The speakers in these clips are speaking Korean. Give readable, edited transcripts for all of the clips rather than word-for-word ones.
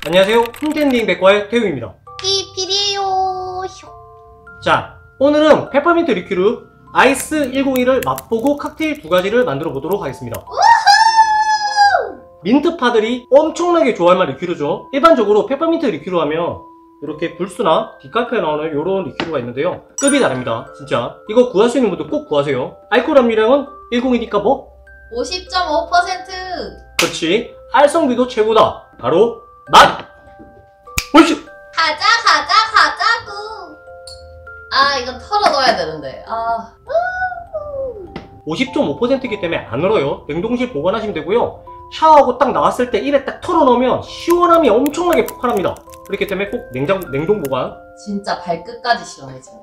안녕하세요. 홈텐딩 백과의 태웅입니다. 이피디요. 자, 오늘은 페퍼민트 리큐르 아이스 101을 맛보고 칵테일 두 가지를 만들어 보도록 하겠습니다. 민트파들이 엄청나게 좋아할 만한 리큐르죠. 일반적으로 페퍼민트 리큐르 하면 이렇게 불수나 디카페에 나오는 이런 리큐르가 있는데요. 급이 다릅니다. 진짜 이거 구할 수 있는 분들 꼭 구하세요. 알코올 함유량은 101이니까 뭐? 50.5%. 그렇지. 알성비도 최고다. 바로 맛! 오이씨! 가자고. 아, 이거 털어 넣어야 되는데. 50.5%이기 때문에 안 얼어요. 냉동실 보관하시면 되고요. 샤워하고 딱 나왔을 때 입에 딱 털어넣으면 시원함이 엄청나게 폭발합니다. 그렇기 때문에 꼭 냉동 보관. 진짜 발끝까지 시원해 지금.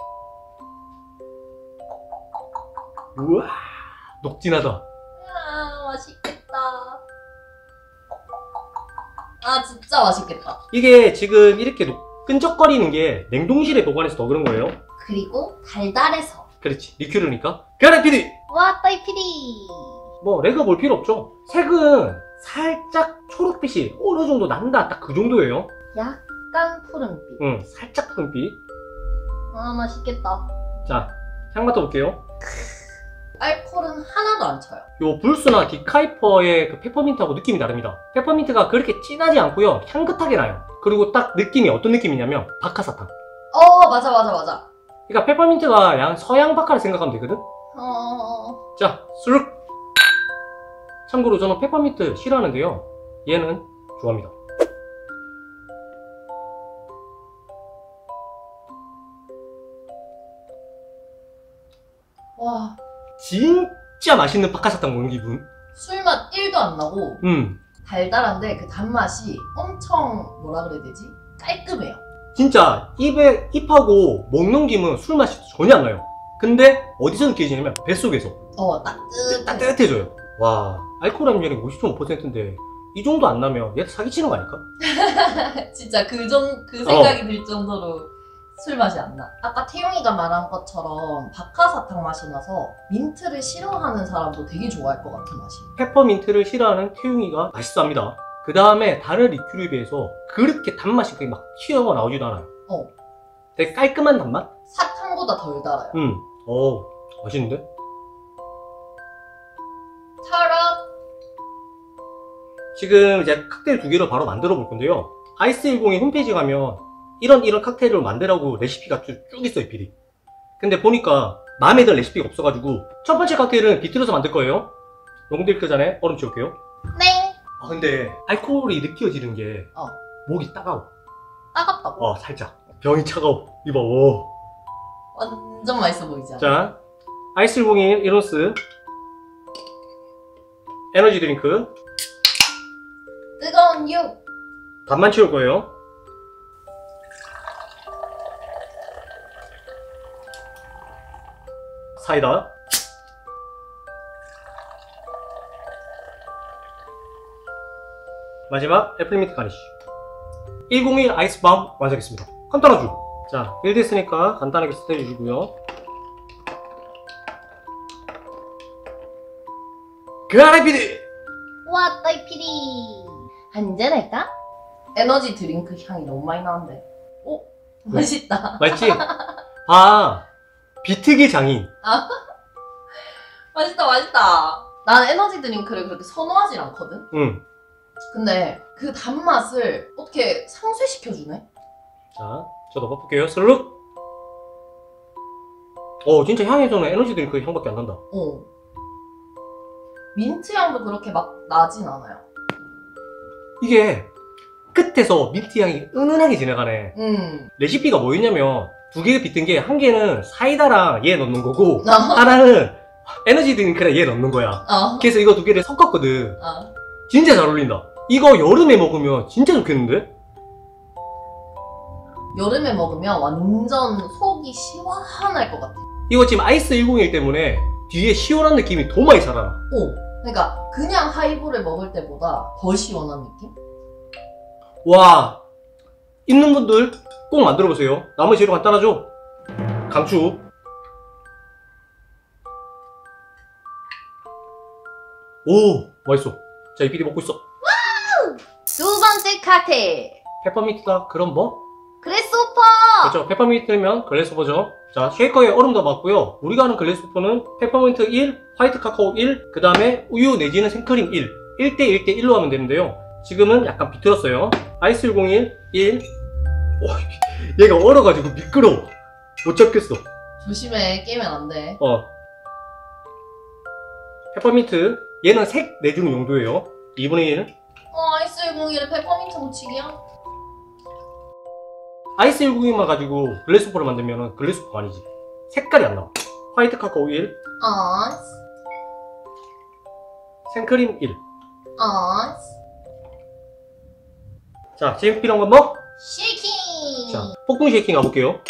우와, 녹진하다. 맛있겠다. 진짜 맛있겠다. 이게 지금 이렇게 끈적거리는 게 냉동실에 보관해서 더 그런 거예요. 그리고 달달해서. 그렇지, 리큐르니까. 가라 PD! 왔다 이 피디. 뭐 레그 볼 필요 없죠. 색은 살짝 초록빛이 어느 정도 난다. 딱 그 정도예요. 약간 푸른빛. 살짝 푸른빛. 맛있겠다. 자, 향 맡아볼게요. 알코올은 하나도 안 쳐요. 요 불수나 디카이퍼의 그 페퍼민트하고 느낌이 다릅니다. 페퍼민트가 그렇게 진하지 않고요. 향긋하게 나요. 그리고 딱 느낌이 어떤 느낌이냐면 박하사탕. 맞아. 그러니까 페퍼민트가 서양 박하를 생각하면 되거든? 자, 수룩! 참고로 저는 페퍼민트 싫어하는데요. 얘는 좋아합니다. 와, 진짜 맛있는 박하사탕 먹는 기분. 술맛 1도 안 나고 달달한데 그 단맛이 엄청 뭐라 그래야 되지? 깔끔해요. 진짜 입하고 먹는 김은 술 맛이 전혀 안 나요. 근데 어디서 느껴지냐면 뱃속에서 따뜻해져요. 와, 알코올 함유량이 50.5%인데 이 정도 안 나면 얘 사기치는 거 아닐까? 진짜 그 생각이 들 정도로 술 맛이 안 나. 아까 태용이가 말한 것처럼 박하사탕 맛이 나서 민트를 싫어하는 사람도 되게 좋아할 것 같은 맛이. 페퍼민트를 싫어하는 태웅이가 맛있어 합니다. 그 다음에 다른 리큐르에 비해서 그렇게 단맛이 그렇게 막 튀어나오지도 않아요. 되게 깔끔한 단맛? 사탕보다 덜 달아요. 맛있는데? 털어. 지금 이제 칵테일 두 개를 바로 만들어 볼 건데요. 아이스10의 홈페이지 가면 이런 칵테일을 만들라고 레시피가 쭉 있어요, PD. 근데 보니까 마음에 드는 레시피가 없어가지고 첫 번째 칵테일은 비틀어서 만들 거예요. 용들 그 전에 얼음 채울게요. 네. 근데 알코올이 느껴지는 게 목이 따가워. 따갑다고? 살짝. 병이 차가워. 이봐, 오. 완전 맛있어 보이지 않아? 자, 아이스10 이론스 에너지 드링크 뜨거운 육. 반만 채울 거예요. 사이다. 마지막 애플민트 가니쉬. 101 아이스밤 완성했습니다. 간단하죠? 자, 1 됐으니까 간단하게 세팅해 주시고요. 그아래 PD! 왔다 이 피디. 한잔 할까? 에너지 드링크 향이 너무 많이 나는데. 맛있다. 맛있지? 비트기 장인. 맛있다. 난 에너지 드링크를 그렇게 선호하진 않거든? 근데 그 단맛을 어떻게 상쇄시켜주네? 자, 저도 맛볼게요. 슬룩! 진짜 향에서는 에너지 드링크 향밖에 안 난다. 민트 향도 그렇게 막 나진 않아요. 이게 끝에서 민트 향이 은은하게 지나가네. 레시피가 뭐였냐면 두 개가 비튼 게 한 개는 사이다랑 얘 넣는 거고 하나는 에너지 드링크랑 얘 넣는 거야. 그래서 이거 두 개를 섞었거든. 진짜 잘 어울린다. 이거 여름에 먹으면 진짜 좋겠는데? 여름에 먹으면 완전 속이 시원할 것 같아. 이거 지금 아이스 101 때문에 뒤에 시원한 느낌이 더 많이 살아나. 그러니까 그냥 하이볼을 먹을 때보다 더 시원한 느낌? 와, 있는 분들 꼭 만들어보세요. 나머지 재료 간단하죠? 강추. 오, 맛있어. 자, 이 PD 먹고 있어. 두 번 번째 칵테일. 페퍼민트다. 그럼 뭐? 그래스호퍼. 그렇죠. 페퍼민트면 글래스호퍼죠. 자, 쉐이커에 얼음 넣어봤고요. 우리가 아는 글래스호퍼는 페퍼민트 1, 화이트 카카오 1, 그 다음에 우유 내지는 생크림 1. 1대 1대 1로 하면 되는데요. 지금은 약간 비틀었어요. 아이스 101, 1. 오, 얘가 얼어가지고 미끄러워. 못 잡겠어. 조심해. 깨면 안 돼. 페퍼민트. 얘는 색 내주는 용도예요. 2분의 1. 아이스 101에 페퍼민트 묻히기야? 아이스 101만 가지고 글래스호퍼를 만들면 글래스호퍼 아니지. 색깔이 안 나와. 화이트 카카오 1, 아이스. 생크림 1. 아이스. 자, 지금 필요한 건 뭐? 쉐이킹. 자, 폭풍 쉐이킹 가볼게요.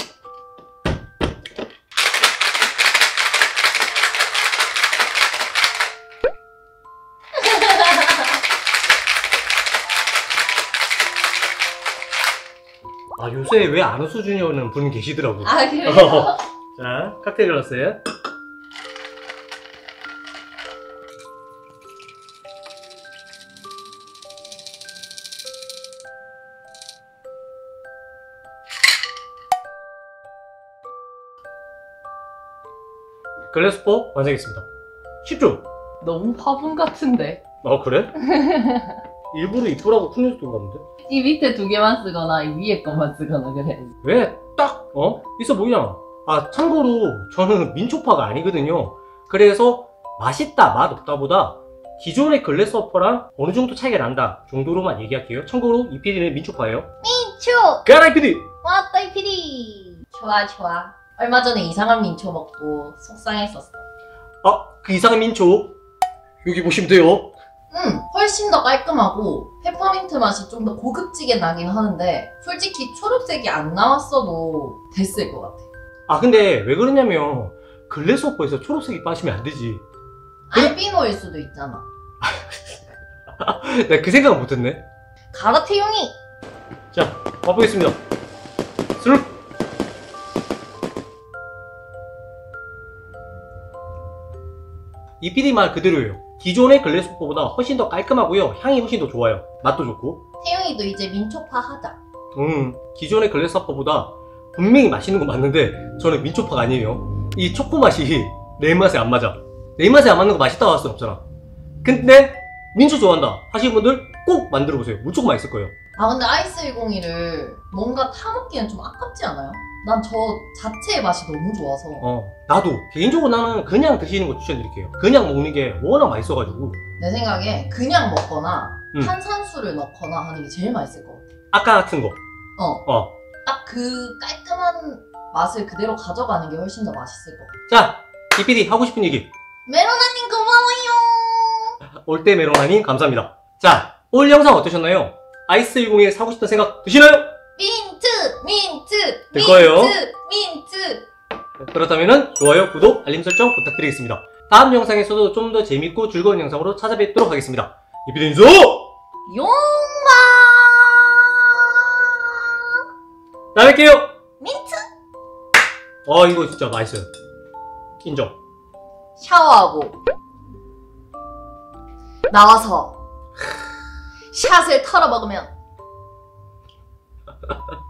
아, 요새 왜 안 웃어주냐는 분 계시더라고. 아, 그래요? 자, 칵테일 글라스에. 글래스호퍼 완성했습니다. 쉽죠? 너무 화분 같은데. 그래? 일부러 이쁘라고 쿨려서 갔는데? 이 밑에 두 개만 쓰거나 이 위에 것만 쓰거나 그래. 왜 딱 있어 보이잖아. 아, 참고로 저는 민초파가 아니거든요. 그래서 맛있다 맛 없다 보다 기존의 글래스호퍼랑 어느 정도 차이가 난다 정도로만 얘기할게요. 참고로 이 PD는 민초파예요. 민초! 까라이 PD! 왔다 이 PD! 좋아 좋아. 얼마 전에 이상한 민초 먹고 속상했었어. 그 이상한 민초 여기 보시면 돼요. 훨씬 더 깔끔하고 페퍼민트 맛이 좀 더 고급지게 나긴 하는데 솔직히 초록색이 안 나왔어도 됐을 것 같아. 근데 왜 그러냐면 글래스호퍼에서 초록색이 빠지면 안 되지. 알비노일 수도 있잖아. 나 그 생각은 못했네. 가라 태용이! 자, 맛보겠습니다. 스룩! 이 PD 말 그대로예요. 기존의 글래스호퍼보다 훨씬 더 깔끔하고요. 향이 훨씬 더 좋아요. 맛도 좋고. 태용이도 이제 민초파 하자. 기존의 글래스호퍼보다 분명히 맛있는 건 맞는데 저는 민초파가 아니에요. 이 초코 맛이 내 입맛에 안 맞아. 내 입맛에 안 맞는 거 맛있다고 할 순 없잖아. 근데 민초 좋아한다 하시는 분들 꼭 만들어보세요. 무조건 맛있을 거예요. 근데 아이스 101을 뭔가 타먹기엔 좀 아깝지 않아요? 난 저 자체의 맛이 너무 좋아서. 나도 개인적으로 나는 그냥 드시는 거 추천드릴게요. 그냥 먹는 게 워낙 맛있어가지고. 내 생각에 그냥 먹거나 음. 탄산수를 넣거나 하는 게 제일 맛있을 것 같아. 아까 같은 거. 딱 그 깔끔한 맛을 그대로 가져가는 게 훨씬 더 맛있을 것 같아. 자, 이 PD 하고 싶은 얘기. 메로나님 고마워요. 올때 메로나님 감사합니다. 자, 오늘 영상 어떠셨나요? 아이스 101 사고 싶다는 생각 드시나요? 민트! 될 거예요. 민트! 그렇다면 좋아요, 구독, 알림 설정 부탁드리겠습니다. 다음 영상에서도 좀 더 재밌고 즐거운 영상으로 찾아뵙도록 하겠습니다. 이 PD 인수! 용마! 다음에 뵐게요! 민트! 이거 진짜 맛있어요. 인정. 샤워하고 나와서 샷을 털어 먹으면